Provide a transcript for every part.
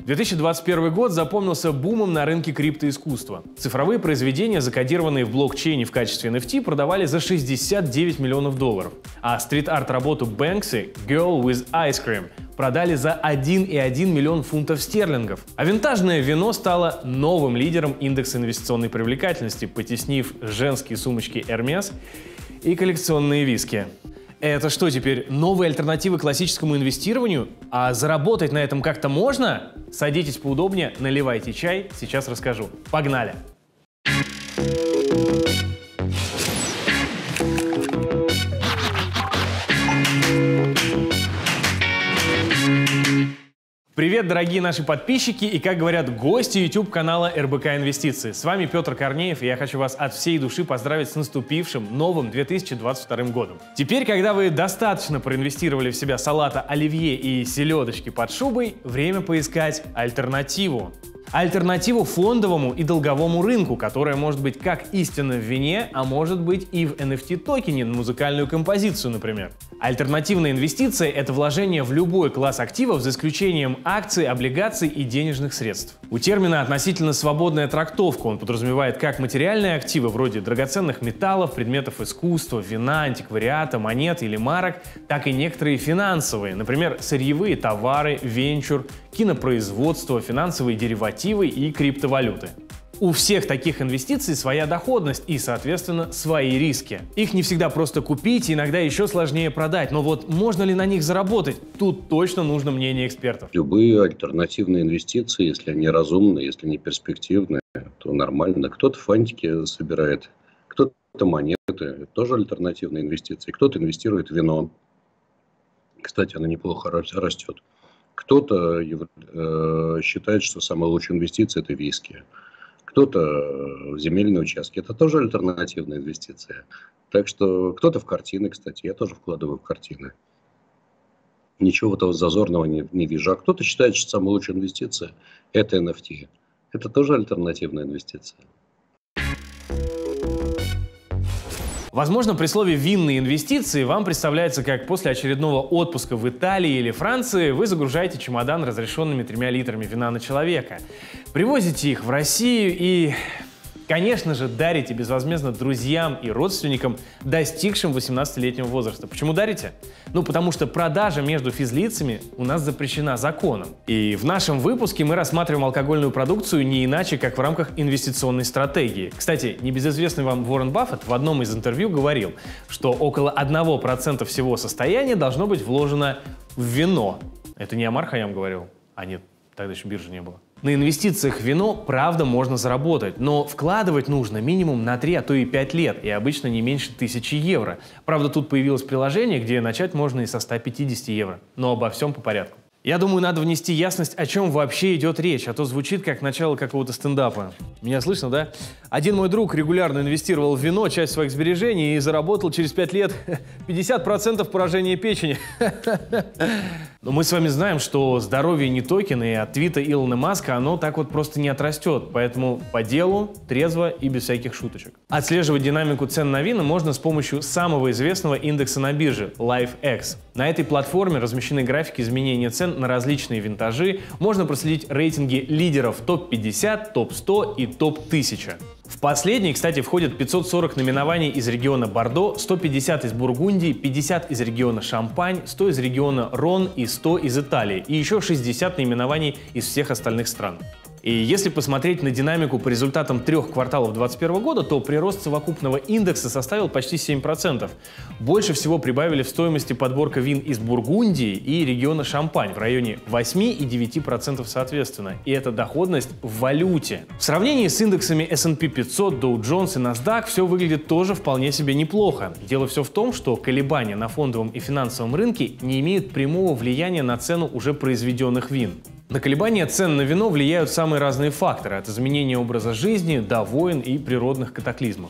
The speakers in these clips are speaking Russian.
2021 год запомнился бумом на рынке криптоискусства. Цифровые произведения, закодированные в блокчейне в качестве NFT, продавали за $69 миллионов, а стрит-арт-работу Бэнкси «Girl with Ice Cream» продали за 1,1 миллион фунтов стерлингов. А винтажное вино стало новым лидером индекса инвестиционной привлекательности, потеснив женские сумочки Hermes и коллекционные виски. Это что теперь, новые альтернативы классическому инвестированию? А заработать на этом как-то можно? Садитесь поудобнее, наливайте чай, сейчас расскажу. Погнали! Привет, дорогие наши подписчики и, как говорят, гости YouTube-канала РБК Инвестиции. С вами Петр Корнеев, и я хочу вас от всей души поздравить с наступившим новым 2022 годом. Теперь, когда вы достаточно проинвестировали в себя салата оливье и селедочки под шубой, время поискать альтернативу. Альтернативу фондовому и долговому рынку, которая может быть как истинно в вине, а может быть и в NFT-токене на музыкальную композицию, например. Альтернативная инвестиция – это вложение в любой класс активов за исключением акций, облигаций и денежных средств. У термина относительно свободная трактовка, он подразумевает как материальные активы вроде драгоценных металлов, предметов искусства, вина, антиквариата, монет или марок, так и некоторые финансовые, например, сырьевые товары, венчур, кинопроизводство, финансовые деривативы и криптовалюты. У всех таких инвестиций своя доходность и, соответственно, свои риски. Их не всегда просто купить, иногда еще сложнее продать. Но вот можно ли на них заработать? Тут точно нужно мнение экспертов. Любые альтернативные инвестиции, если они разумные, если они перспективные, то нормально. Кто-то фантики собирает, кто-то монеты. Это тоже альтернативные инвестиции. Кто-то инвестирует в вино. Кстати, оно неплохо растет. Кто-то считает, что самая лучшая инвестиция – это виски. Кто-то в земельные участки. Это тоже альтернативная инвестиция. Так что кто-то в картины, кстати. Я тоже вкладываю в картины. Ничего этого зазорного не вижу. А кто-то считает, что самая лучшая инвестиция – это NFT. Это тоже альтернативная инвестиция. Возможно, при слове «винные инвестиции» вам представляется, как после очередного отпуска в Италии или Франции вы загружаете чемодан разрешенными 3 литрами вина на человека, привозите их в Россию и, конечно же, дарите безвозмездно друзьям и родственникам, достигшим 18-летнего возраста. Почему дарите? Ну, потому что продажа между физлицами у нас запрещена законом. И в нашем выпуске мы рассматриваем алкогольную продукцию не иначе, как в рамках инвестиционной стратегии. Кстати, небезызвестный вам Уоррен Баффет в одном из интервью говорил, что около 1% всего состояния должно быть вложено в вино. Это не Омар Хайям говорил? А нет, тогда еще биржи не было. На инвестициях в вино, правда, можно заработать, но вкладывать нужно минимум на 3, а то и 5 лет, и обычно не меньше 1000 евро. Правда, тут появилось приложение, где начать можно и со 150 евро. Но обо всем по порядку. Я думаю, надо внести ясность, о чем вообще идет речь, а то звучит как начало какого-то стендапа. Меня слышно, да? Один мой друг регулярно инвестировал в вино часть своих сбережений и заработал через 5 лет 50% поражения печени. Но мы с вами знаем, что здоровье не токен, и от твита Илона Маска оно так вот просто не отрастет. Поэтому по делу, трезво и без всяких шуточек. Отслеживать динамику цен на вина можно с помощью самого известного индекса на бирже – LifeX. На этой платформе размещены графики изменения цен на различные винтажи. Можно проследить рейтинги лидеров топ-50, топ-100 и топ-1000. В последний, кстати, входят 540 наименований из региона Бордо, 150 из Бургундии, 50 из региона Шампань, 100 из региона Рон и 100 из Италии, и еще 60 наименований из всех остальных стран. И если посмотреть на динамику по результатам 3 кварталов 2021 года, то прирост совокупного индекса составил почти 7%. Больше всего прибавили в стоимости подборка вин из Бургундии и региона Шампань в районе 8 и 9% соответственно. И это доходность в валюте. В сравнении с индексами S&P 500, Dow Jones и NASDAQ все выглядит тоже вполне себе неплохо. Дело все в том, что колебания на фондовом и финансовом рынке не имеют прямого влияния на цену уже произведенных вин. На колебания цен на вино влияют самые разные факторы, от изменения образа жизни до войн и природных катаклизмов.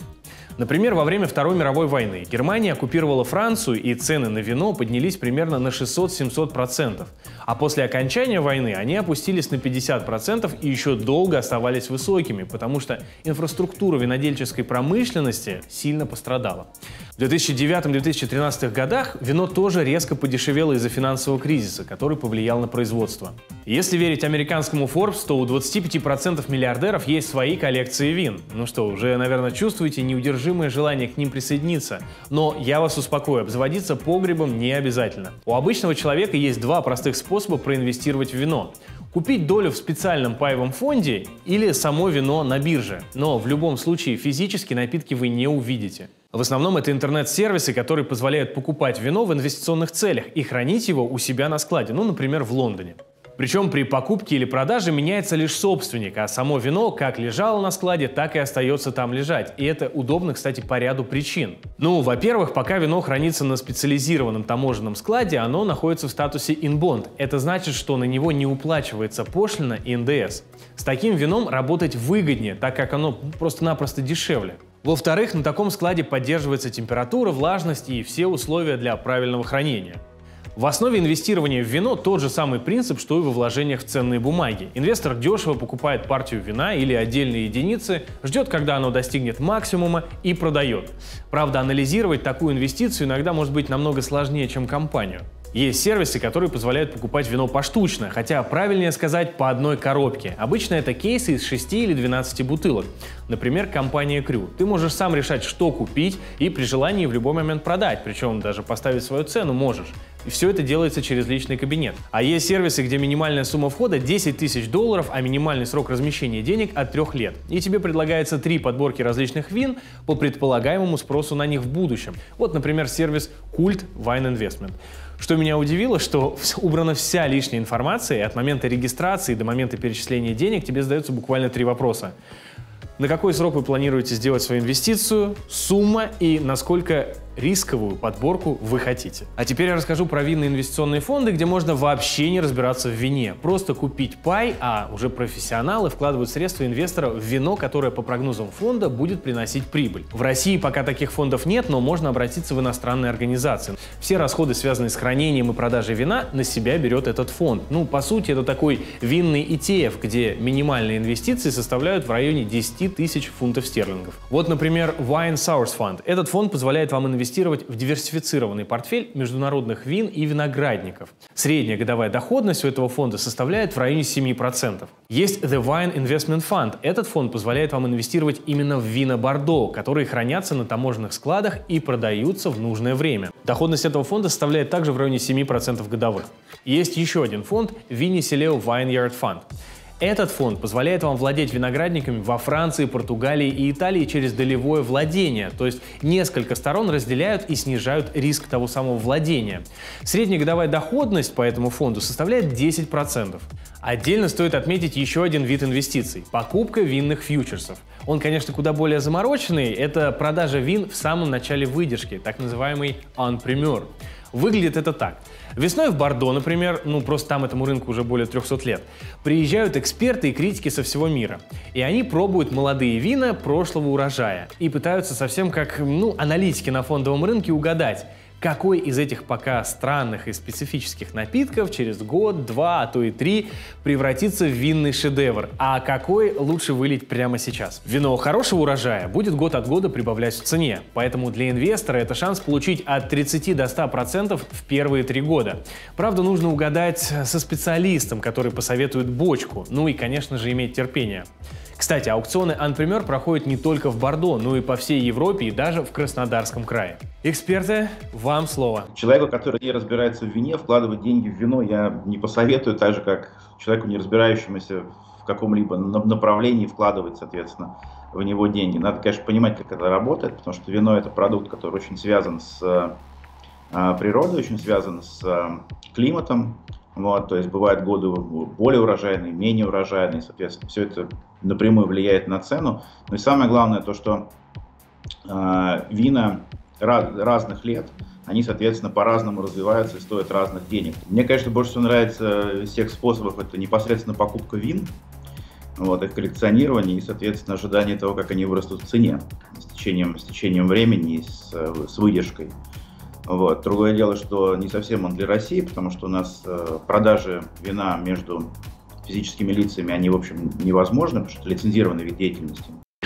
Например, во время Второй мировой войны Германия оккупировала Францию, и цены на вино поднялись примерно на 600-700%. А после окончания войны они опустились на 50% и еще долго оставались высокими, потому что инфраструктура винодельческой промышленности сильно пострадала. В 2009-2013 годах вино тоже резко подешевело из-за финансового кризиса, который повлиял на производство. Если верить американскому Forbes, то у 25% миллиардеров есть свои коллекции вин. Ну что, уже, наверное, чувствуете неудержимое желание к ним присоединиться. Но я вас успокою, обзаводиться погребом не обязательно. У обычного человека есть два простых способа проинвестировать в вино. Купить долю в специальном паевом фонде или само вино на бирже. Но в любом случае физически напитки вы не увидите. В основном это интернет-сервисы, которые позволяют покупать вино в инвестиционных целях и хранить его у себя на складе, ну, например, в Лондоне. Причем при покупке или продаже меняется лишь собственник, а само вино как лежало на складе, так и остается там лежать. И это удобно, кстати, по ряду причин. Ну, во-первых, пока вино хранится на специализированном таможенном складе, оно находится в статусе inbound. Это значит, что на него не уплачивается пошлина и НДС. С таким вином работать выгоднее, так как оно просто-напросто дешевле. Во-вторых, на таком складе поддерживается температура, влажность и все условия для правильного хранения. В основе инвестирования в вино тот же самый принцип, что и во вложениях в ценные бумаги. Инвестор дешево покупает партию вина или отдельные единицы, ждет, когда оно достигнет максимума, и продает. Правда, анализировать такую инвестицию иногда может быть намного сложнее, чем компанию. Есть сервисы, которые позволяют покупать вино поштучно, хотя правильнее сказать по одной коробке. Обычно это кейсы из 6 или 12 бутылок. Например, компания Крю. Ты можешь сам решать, что купить, и при желании в любой момент продать, причем даже поставить свою цену можешь. И все это делается через личный кабинет. А есть сервисы, где минимальная сумма входа $10 тысяч, а минимальный срок размещения денег от 3 лет. И тебе предлагается 3 подборки различных вин по предполагаемому спросу на них в будущем. Вот, например, сервис Cult Wine Investment. Что меня удивило, что убрана вся лишняя информация, и от момента регистрации до момента перечисления денег тебе задаются буквально 3 вопроса. На какой срок вы планируете сделать свою инвестицию, сумма и насколько рисковую подборку вы хотите. А теперь я расскажу про винные инвестиционные фонды, где можно вообще не разбираться в вине. Просто купить пай, а уже профессионалы вкладывают средства инвестора в вино, которое по прогнозам фонда будет приносить прибыль. В России пока таких фондов нет, но можно обратиться в иностранные организации. Все расходы, связанные с хранением и продажей вина, на себя берет этот фонд. Ну, по сути, это такой винный ETF, где минимальные инвестиции составляют в районе 10 тысяч фунтов стерлингов. Вот, например, Wine Source Fund. Этот фонд позволяет вам инвестировать в диверсифицированный портфель международных вин и виноградников. Средняя годовая доходность у этого фонда составляет в районе 7%. Есть The Wine Investment Fund. Этот фонд позволяет вам инвестировать именно в вина Бордо, которые хранятся на таможенных складах и продаются в нужное время. Доходность этого фонда составляет также в районе 7% годовых. Есть еще один фонд Vinicello Vineyard Fund. Этот фонд позволяет вам владеть виноградниками во Франции, Португалии и Италии через долевое владение, то есть несколько сторон разделяют и снижают риск того самого владения. Средняя годовая доходность по этому фонду составляет 10%. Отдельно стоит отметить еще один вид инвестиций – покупка винных фьючерсов. Он, конечно, куда более замороченный – это продажа вин в самом начале выдержки, так называемый en primeur. Выглядит это так. Весной в Бордо, например, просто там этому рынку уже более 300 лет, приезжают эксперты и критики со всего мира. И они пробуют молодые вина прошлого урожая и пытаются совсем как аналитики на фондовом рынке угадать, какой из этих пока странных и специфических напитков через год, 2, а то и 3 превратится в винный шедевр, а какой лучше вылить прямо сейчас. Вино хорошего урожая будет год от года прибавлять в цене, поэтому для инвестора это шанс получить от 30 до 100% в первые 3 года. Правда, нужно угадать со специалистом, который посоветует бочку, и, конечно же, иметь терпение. Кстати, аукционы en primeur проходят не только в Бордо, но и по всей Европе и даже в Краснодарском крае. Эксперты, вам слово. Человеку, который не разбирается в вине, вкладывать деньги в вино я не посоветую, так же как человеку, не разбирающемуся в каком-либо направлении, вкладывать, соответственно, в него деньги. Надо, конечно, понимать, как это работает, потому что вино – это продукт, который очень связан с природой, очень связан с климатом. То есть бывают годы более урожайные, менее урожайные, соответственно, все это напрямую влияет на цену. Но и самое главное то, что вина разных лет, они, соответственно, по-разному развиваются и стоят разных денег. Мне, конечно, больше всего нравится из всех способов это непосредственно покупка вин. Вот, их коллекционирование и, соответственно, ожидание того, как они вырастут в цене с течением времени и с выдержкой. Вот. Другое дело, что не совсем он для России, потому что у нас продажи вина между физическими лицами, они, в общем, невозможны, потому что это лицензированный вид деятельности.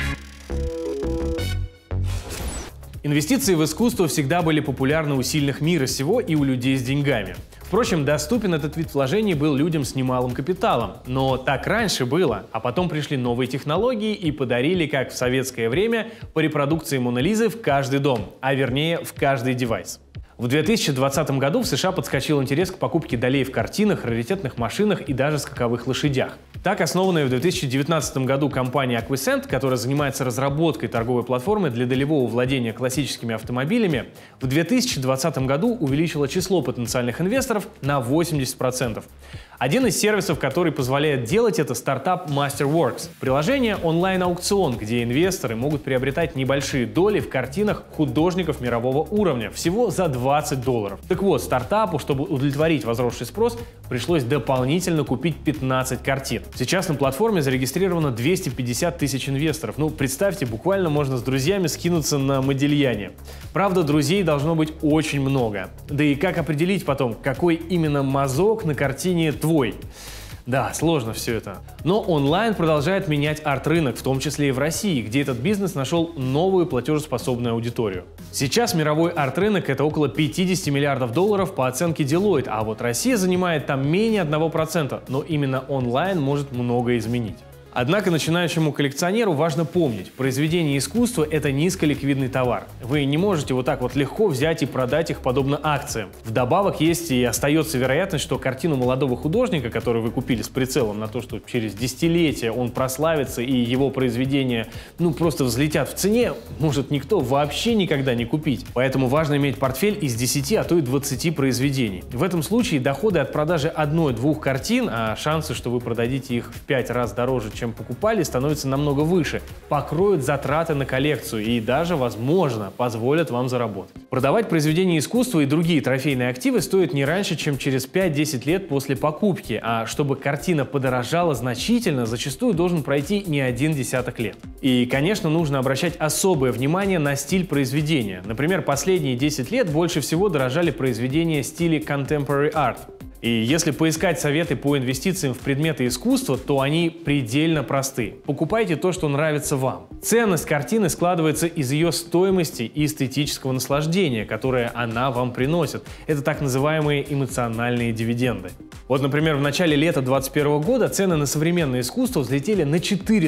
Инвестиции в искусство всегда были популярны у сильных мира сего и у людей с деньгами. Впрочем, доступен этот вид вложений был людям с немалым капиталом. Но так раньше было, а потом пришли новые технологии и подарили, как в советское время, по репродукции Моны Лизы в каждый дом, а вернее в каждый девайс. В 2020 году в США подскочил интерес к покупке долей в картинах, раритетных машинах и даже скаковых лошадях. Так, основанная в 2019 году компания Acquisent, которая занимается разработкой торговой платформы для долевого владения классическими автомобилями, в 2020 году увеличила число потенциальных инвесторов на 80%. Один из сервисов, который позволяет делать это, стартап Masterworks. Приложение онлайн-аукцион, где инвесторы могут приобретать небольшие доли в картинах художников мирового уровня, всего за $20. Так вот, стартапу, чтобы удовлетворить возросший спрос, пришлось дополнительно купить 15 картин. Сейчас на платформе зарегистрировано 250 тысяч инвесторов. Ну, представьте, буквально можно с друзьями скинуться на Модильяне. Правда, друзей должно быть очень много. Да и как определить потом, какой именно мазок на картине твой? Да, сложно все это. Но онлайн продолжает менять арт-рынок, в том числе и в России, где этот бизнес нашел новую платежеспособную аудиторию. Сейчас мировой арт-рынок — это около $50 миллиардов по оценке Deloitte, а вот Россия занимает там менее 1%, но именно онлайн может многое изменить. Однако начинающему коллекционеру важно помнить, произведение искусства — это низколиквидный товар. Вы не можете вот так вот легко взять и продать их подобно акциям. Вдобавок есть и остается вероятность, что картину молодого художника, которую вы купили с прицелом на то, что через десятилетия он прославится и его произведения просто взлетят в цене, может никто вообще никогда не купить. Поэтому важно иметь портфель из 10, а то и 20 произведений. В этом случае доходы от продажи 1-2 картин, а шансы, что вы продадите их в 5 раз дороже, чем покупали, становятся намного выше, покроют затраты на коллекцию и даже, возможно, позволят вам заработать. Продавать произведения искусства и другие трофейные активы стоит не раньше, чем через 5-10 лет после покупки, а чтобы картина подорожала значительно, зачастую должен пройти не 1 десяток лет. И, конечно, нужно обращать особое внимание на стиль произведения. Например, последние 10 лет больше всего дорожали произведения в стиле Contemporary Art. И если поискать советы по инвестициям в предметы искусства, то они предельно просты. Покупайте то, что нравится вам. Ценность картины складывается из ее стоимости и эстетического наслаждения, которое она вам приносит. Это так называемые эмоциональные дивиденды. Вот, например, в начале лета 2021 года цены на современное искусство взлетели на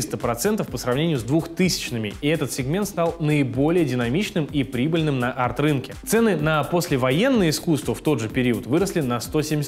400% по сравнению с 2000-ми, и этот сегмент стал наиболее динамичным и прибыльным на арт-рынке. Цены на послевоенное искусство в тот же период выросли на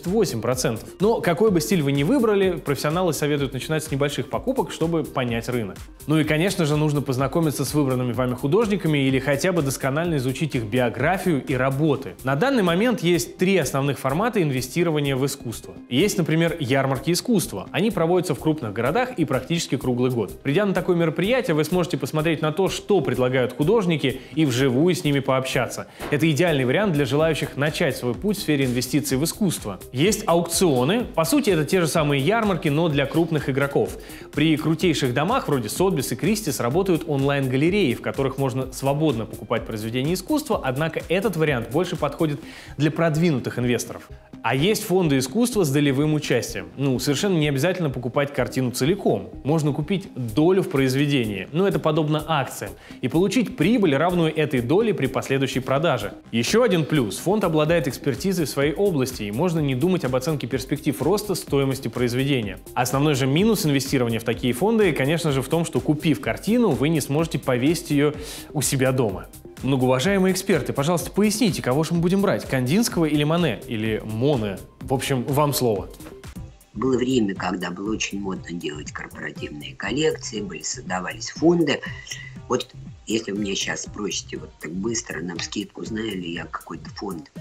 178%. Но какой бы стиль вы ни выбрали, профессионалы советуют начинать с небольших покупок, чтобы понять рынок. Ну и, конечно же, нужно познакомиться с выбранными вами художниками или хотя бы досконально изучить их биографию и работы. На данный момент есть 3 основных формата инвестирования в искусство. Есть, например, ярмарки искусства. Они проводятся в крупных городах и практически круглый год. Придя на такое мероприятие, вы сможете посмотреть на то, что предлагают художники, и вживую с ними пообщаться. Это идеальный вариант для желающих начать свой путь в сфере инвестиций в искусство. Есть аукционы. По сути, это те же самые ярмарки, но для крупных игроков. При крутейших домах, вроде Sotheby's и Christie's, работают онлайн-галереи, в которых можно свободно покупать произведения искусства, однако этот вариант больше подходит для продвинутых инвесторов. А есть фонды искусства с долевым участием. Совершенно не обязательно покупать картину целиком. Можно купить долю в произведении, это подобно акциям, и получить прибыль, равную этой доле при последующей продаже. Еще один плюс – фонд обладает экспертизой в своей области, и можно не думать об оценке перспектив роста стоимости произведения. Основной же минус инвестирования в такие фонды, конечно же, в том, что купив картину, вы не сможете повесить ее у себя дома. Многоуважаемые эксперты, пожалуйста, поясните, кого же мы будем брать, Кандинского или Моне, или Моне? В общем, вам слово. Было время, когда было очень модно делать корпоративные коллекции, создавались фонды. Вот если вы меня сейчас спросите вот так быстро, навскидку, знаю ли я какой-то фонд,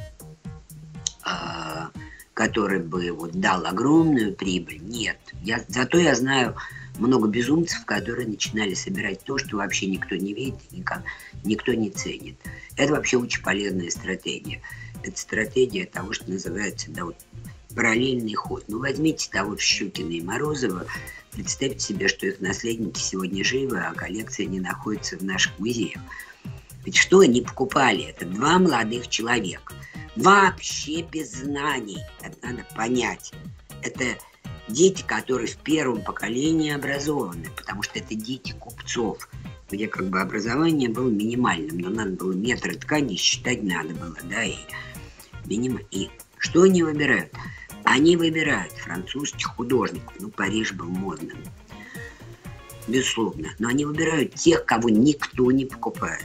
который бы дал огромную прибыль, нет. Зато я знаю много безумцев, которые начинали собирать то, что вообще никто не видит, никто не ценит. Это вообще очень полезная стратегия. Это стратегия того, что называется параллельный ход. Ну, возьмите того же Щукина и Морозова, представьте себе, что их наследники сегодня живы, а коллекция не находится в наших музеях. Ведь что они покупали? Это два молодых человека. Вообще без знаний. Это надо понять. Это дети, которые в первом поколении образованы, потому что это дети купцов, где как бы образование было минимальным, но надо было метры ткани считать надо было, да, и что они выбирают? Они выбирают французских художников. Ну, Париж был модным, безусловно, но они выбирают тех, кого никто не покупает.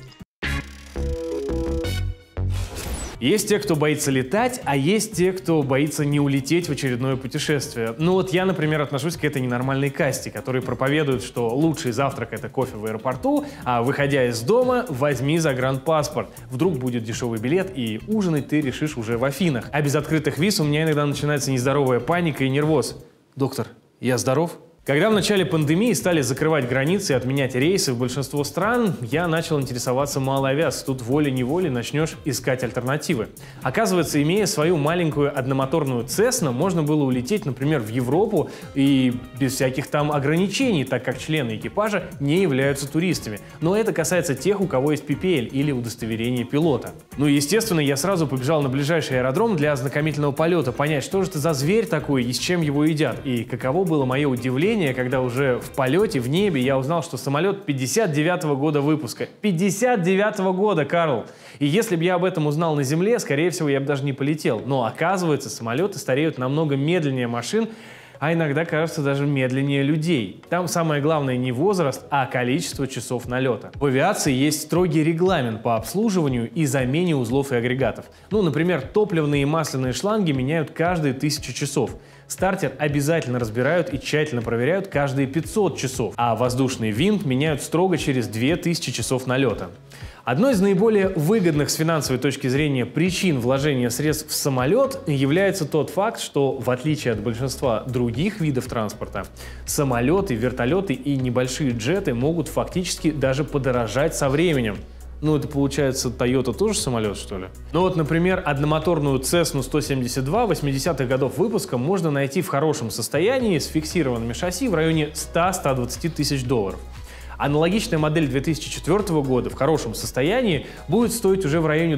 Есть те, кто боится летать, а есть те, кто боится не улететь в очередное путешествие. Ну вот я, например, отношусь к этой ненормальной касте, которые проповедуют, что лучший завтрак — это кофе в аэропорту, а выходя из дома, возьми загранпаспорт. Вдруг будет дешевый билет, и ужинать ты решишь уже в Афинах. А без открытых виз у меня иногда начинается нездоровая паника и нервоз. Доктор, я здоров? Когда в начале пандемии стали закрывать границы и отменять рейсы в большинство стран, я начал интересоваться малой авиацией. Тут волей-неволей начнешь искать альтернативы. Оказывается, имея свою маленькую одномоторную Cessna, можно было улететь, например, в Европу и без всяких там ограничений, так как члены экипажа не являются туристами. Но это касается тех, у кого есть PPL или удостоверение пилота. Ну и, естественно, я сразу побежал на ближайший аэродром для ознакомительного полета, понять, что же это за зверь такой и с чем его едят. И каково было мое удивление, когда уже в полете, в небе, я узнал, что самолет 59-го года выпуска. 59-го года, Карл! И если бы я об этом узнал на земле, скорее всего, я бы даже не полетел. Но оказывается, самолеты стареют намного медленнее машин, а иногда, кажется, даже медленнее людей. Там самое главное не возраст, а количество часов налета. В авиации есть строгий регламент по обслуживанию и замене узлов и агрегатов. Ну, например, топливные и масляные шланги меняют каждые 1000 часов. Стартер обязательно разбирают и тщательно проверяют каждые 500 часов, а воздушный винт меняют строго через 2000 часов налета. Одной из наиболее выгодных с финансовой точки зрения причин вложения средств в самолет является тот факт, что в отличие от большинства других видов транспорта, самолеты, вертолеты и небольшие джеты могут фактически даже подорожать со временем. Ну, это получается, Toyota тоже самолет, что ли? Ну вот, например, одномоторную Cessna 172 80-х годов выпуска можно найти в хорошем состоянии с фиксированными шасси в районе 100-120 тысяч долларов. Аналогичная модель 2004 года в хорошем состоянии будет стоить уже в районе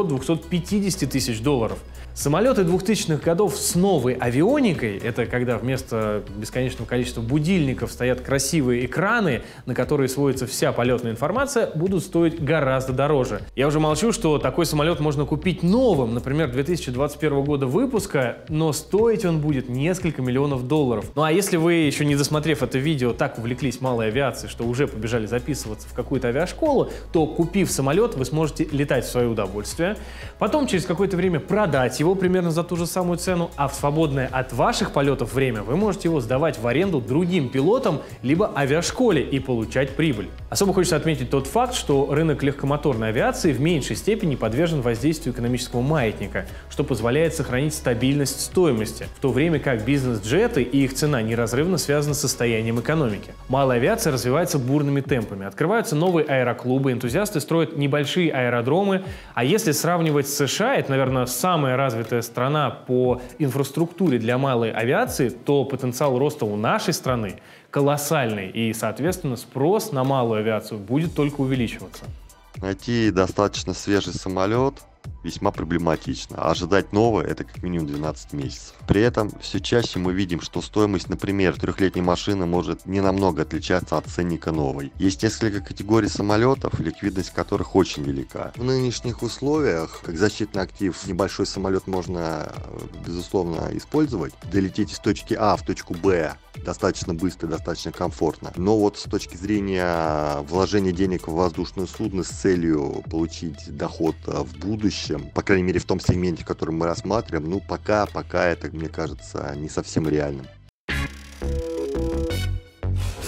200-250 тысяч долларов. Самолеты 2000-х годов с новой авионикой, это когда вместо бесконечного количества будильников стоят красивые экраны, на которые сводится вся полетная информация, будут стоить гораздо дороже. Я уже молчу, что такой самолет можно купить новым, например, 2021 года выпуска, но стоить он будет несколько миллионов долларов. Ну а если вы, еще не досмотрев это видео, так увлеклись малой авиацией, что уже побежали записываться в какую-то авиашколу, то, купив самолет, вы сможете летать в свое удовольствие, потом через какое-то время продать его примерно за ту же самую цену, а в свободное от ваших полетов время вы можете его сдавать в аренду другим пилотам либо авиашколе и получать прибыль. Особо хочется отметить тот факт, что рынок легкомоторной авиации в меньшей степени подвержен воздействию экономического маятника, что позволяет сохранить стабильность стоимости, в то время как бизнес-джеты и их цена неразрывно связаны с состоянием экономики. Малая авиация развивается бурными темпами. Открываются новые аэроклубы, энтузиасты строят небольшие аэродромы, а если сравнивать с США, это, наверное, самая развитая страна по инфраструктуре для малой авиации, то потенциал роста у нашей страны колоссальный, и, соответственно, спрос на малую авиацию будет только увеличиваться. Найти достаточно свежий самолет весьма проблематично, а ожидать нового — это как минимум 12 месяцев. При этом все чаще мы видим, что стоимость, например, трехлетней машины может не намного отличаться от ценника новой. Есть несколько категорий самолетов, ликвидность которых очень велика. В нынешних условиях, как защитный актив, небольшой самолет можно, безусловно, использовать, долететь из точки А в точку Б достаточно быстро, достаточно комфортно. Но вот с точки зрения вложения денег в воздушное судно с целью получить доход в будущем, по крайней мере в том сегменте, который мы рассматриваем, ну пока это, мне кажется, не совсем реальным.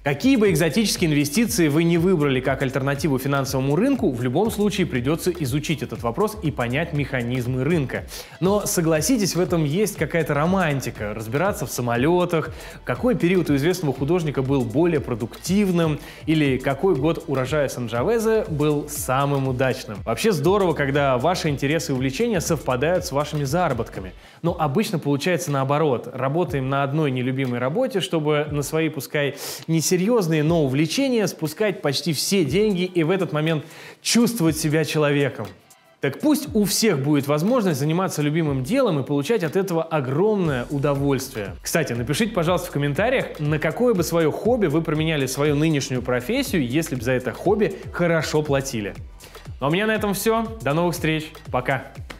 Какие бы экзотические инвестиции вы не выбрали как альтернативу финансовому рынку, в любом случае придется изучить этот вопрос и понять механизмы рынка. Но согласитесь, в этом есть какая-то романтика. Разбираться в самолетах, какой период у известного художника был более продуктивным или какой год урожая Санджавезе был самым удачным. Вообще здорово, когда ваши интересы и увлечения совпадают с вашими заработками. Но обычно получается наоборот. Работаем на одной нелюбимой работе, чтобы на свои, пускай несерьезные, но увлечения спускать почти все деньги и в этот момент чувствовать себя человеком. Так пусть у всех будет возможность заниматься любимым делом и получать от этого огромное удовольствие. Кстати, напишите, пожалуйста, в комментариях, на какое бы свое хобби вы променяли свою нынешнюю профессию, если бы за это хобби хорошо платили. Ну а у меня на этом все. До новых встреч. Пока.